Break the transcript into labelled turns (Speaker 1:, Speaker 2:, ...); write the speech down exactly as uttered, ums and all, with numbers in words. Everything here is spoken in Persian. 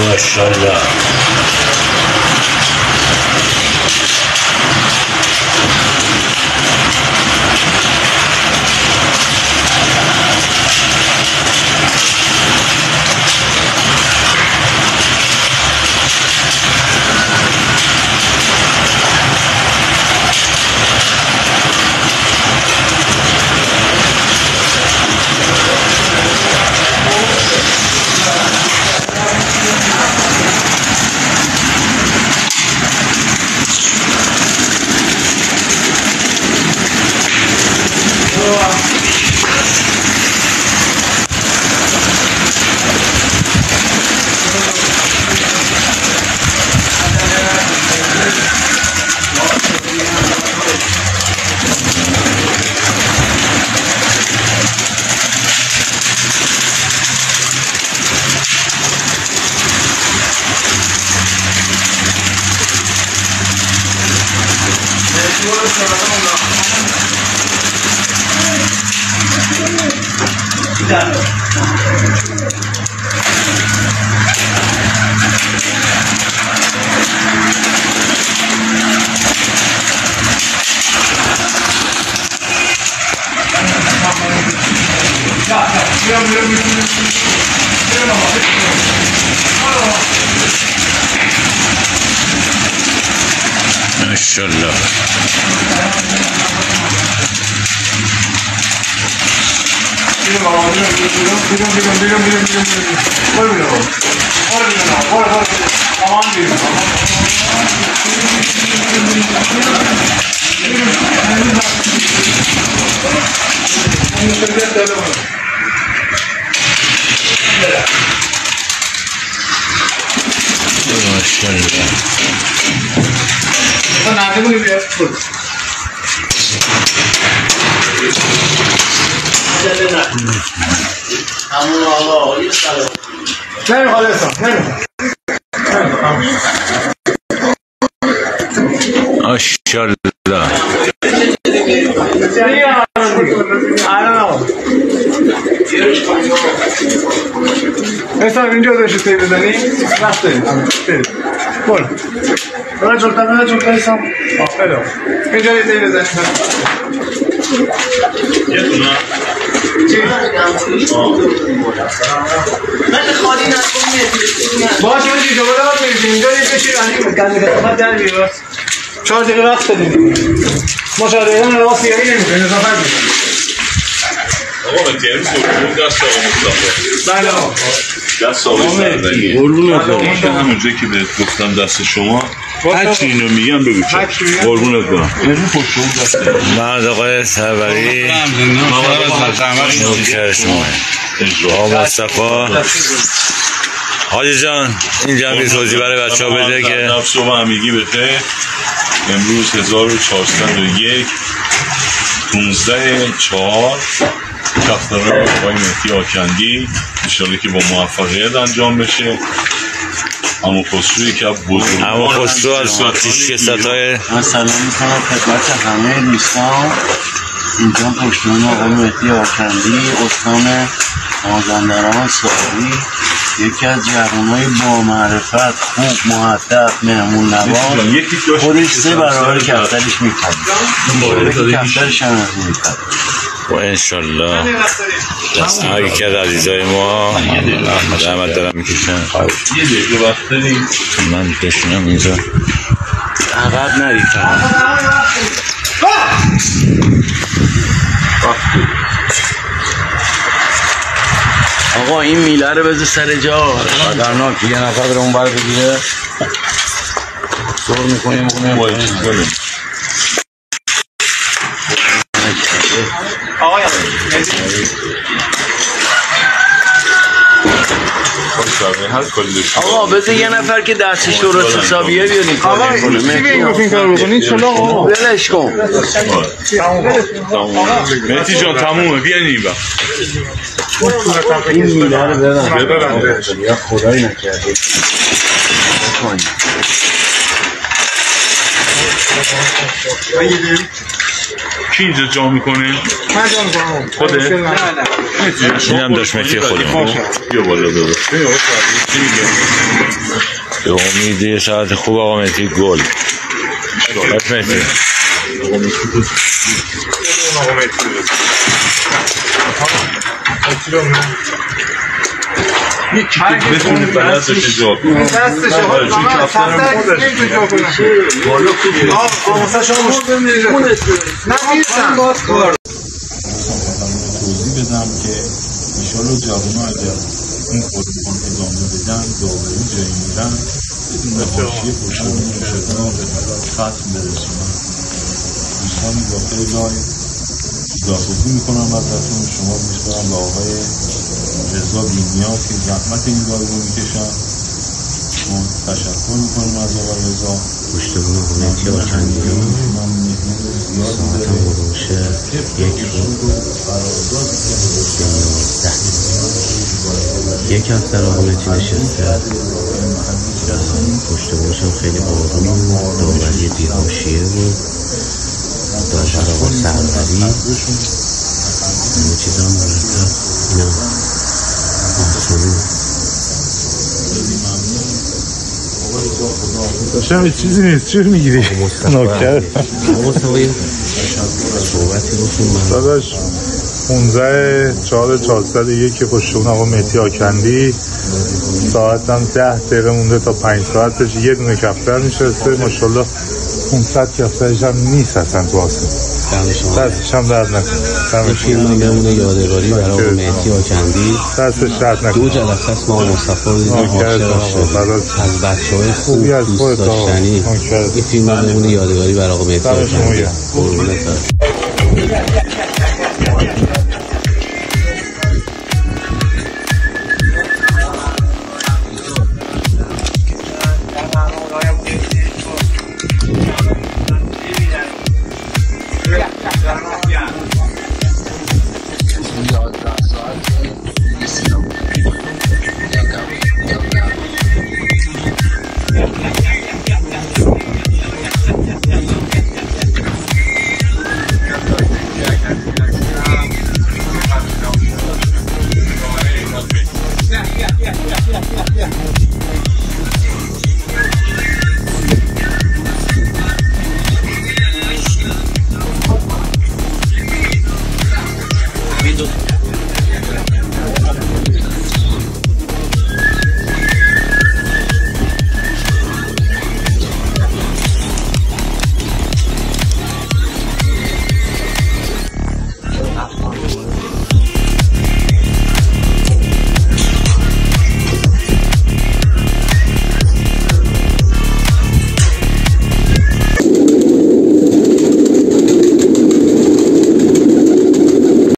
Speaker 1: ماشاءالله. ماشاءالله. ماشاءالله.
Speaker 2: حساب اینجا داشتی تی بزنی؟ رفته برو برو جلتا برو جلتا حساب آفره اینجا تی بزنی
Speaker 3: یه دونه
Speaker 2: چی؟
Speaker 4: من خالی نکن
Speaker 2: باشه باشی جا برو میرسیم اینجا یه بشیر رنیم گنده کتابت در بیرست چهار دقیقه وقت دادیم مشاهده هم روا سیاهی نمیشه نظافت میشه
Speaker 3: آقا متیاری سرکون دست آقا مصطفی
Speaker 2: بله آقا
Speaker 3: دست آقا سردنیه قربونت برم که همونجا که بهت گفتم دست شما هرچی اینو میگم بگو چه قربونت برم یعنی پشتون دسته
Speaker 1: من آقای سروری نوکر شما آقا مصطفی حاجی جان این جمعی توضیح برای بچه ها بده که
Speaker 3: نفس و همگی بخیر. امروز هزار و چهارصد و یک پونزده چهار کفترهای آقای مهدی آکندی انشالله که با موفقیت انجام بشه. اما خسروی که بزرگان
Speaker 1: اما خسرو از پیشکه ستای
Speaker 5: من سلام میکنم خدمت همه دوستان. اینجا پشتون آقای مهدی آکندی استان مازندران ساری، یکی از جوانای با معرفت، خوب، مؤدب، مهمون نواز، خودش سه برابر کفترش میپره کفترش هم از میپره
Speaker 1: و انشالله هایی که از عزیزای ما رحمت دارم میکشن.
Speaker 3: یه دیگه وقت داریم
Speaker 1: من بشینم اینجا
Speaker 5: عقب نری فقط آقا این میله رو بذار سر جا خطرناک یه نفر بره اون بر بگیره دور میکنیم بکنیم
Speaker 2: آقای
Speaker 5: آقا بذار یه نفر که دستش درست حسابیه بیاریم
Speaker 2: آقا چی بگیم گفتین کار بکنید چلا آقا
Speaker 5: بلش کن
Speaker 3: مهدی جان تمومه بیاین این وقت
Speaker 5: این میله رو ببرم یا خدایی نکرده
Speaker 3: کی اینجا جا میکنه؟
Speaker 2: من جا میکنم
Speaker 3: خودت؟
Speaker 2: نه نه
Speaker 1: این هم داشت مهدی خودمون.
Speaker 3: بیا بالا داداش.
Speaker 1: به امید یه ساعت خوب آقا مهدی گل. داشت مهدی
Speaker 3: یکی که بتونه بلنسش جا کنه
Speaker 2: دستش آقا
Speaker 3: چون کفتر
Speaker 2: نمیتونه جا کنه
Speaker 3: بالا خوبیه
Speaker 2: آقا مثلا شما مشکل میره نه میرسم
Speaker 6: توضیح بدم که ایشالا جوان اگر این خود بخوان ادامه بدن داوری جایی میرن بدون حاشیه پشتمون شدن ختم برسونن. دوستانی داخل لایو خداحافظی میکنم ازتون. شما میسپارم به آقای رضا بی‌نیاز که زحمت این لایو رو میکشن. ما تشکر میکنیم از آقای رضا.
Speaker 5: پشتمون آقا مهدی آکندیان ساعت هم بروشه یک رو یک هفته رو آقا مهدی نشسته. پشتمونش هم خیلی آروم و داوری بی‌حاشیه و داور آقا سروری همه چیز هم مرتب. اینا آسانو
Speaker 6: داشتم یه چیزی نیست. چی میگیری؟
Speaker 5: نوکر مصطفی صحبتی بکن
Speaker 6: داداش پونزده چهار چهارصد و یک پشتون آقا مهدی آکندی. ساعت هم ده دقیقه مونده تا پنج ساعتش. یه دونه کفتر میشسته ماشاءالله. پونصد کفترش هم نیست اصلا تو آسان. دستش هم درد نکن.
Speaker 5: این فیلم هم بمونه یادگاری برای آقا مهدی آکندی.
Speaker 6: دستش درد نکن.
Speaker 5: دو جلسه است ما آقا مصطفی رو دیدیم عاشق شدیم از بچه های خوب دوست داشتنی. این فیلم هم بمونه یادگاری برای آقا مهدی آکندی.